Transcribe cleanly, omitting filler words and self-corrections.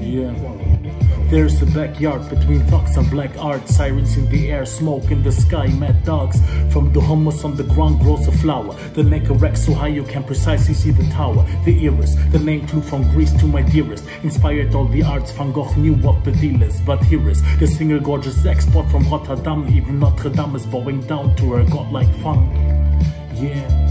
Yeah. There's a backyard between thugs and black art. Sirens in the air, smoke in the sky, mad dogs. From the hummus on the ground grows a flower. The neck erects so high you can precisely see the tower. The iris, the name flew from Greece to my dearest. Inspired all the arts, Van Gogh knew what the deal is. But here is the single gorgeous export from Rotterdam. Even Notre Dame is bowing down to her godlike funk. Yeah.